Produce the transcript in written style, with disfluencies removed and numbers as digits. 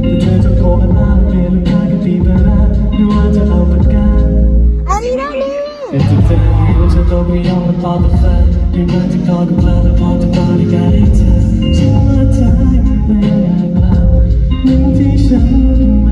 แต่เธอจะโกรธมากเปลี่ยนลูกค้าก็ตีไปแล้วไม่ว่าจะเอาเหมือนกันอันนี้ได้เลยแต่ที่เธอรู้ฉันต้องไม่ยอมมันพอเป็นแฟนที่มันจะขอกับแฟนแล้วพอจะมาในการให้เธอฉันว่าเธอไม่อยากกลับเหมือนที่ฉัน